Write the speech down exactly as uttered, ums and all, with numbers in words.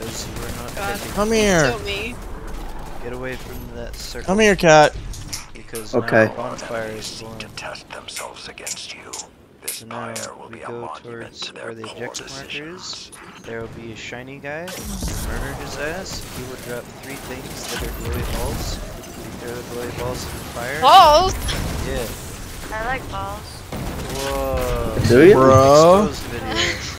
because we're not God. catching. Come here. So me. Get away from that circle. Come here, cat. Because Okay. now a bonfire is seek born. to test themselves against you. This So now pyre will we be a go monument towards to their where the poor objective marker is. decisions. There will be a shiny guy. Murder his ass. He will drop three things that are glowy balls. Throw the glowy balls in the fire. Balls? Yeah. I like balls. Whoa. Do you? Bro. Exposed video.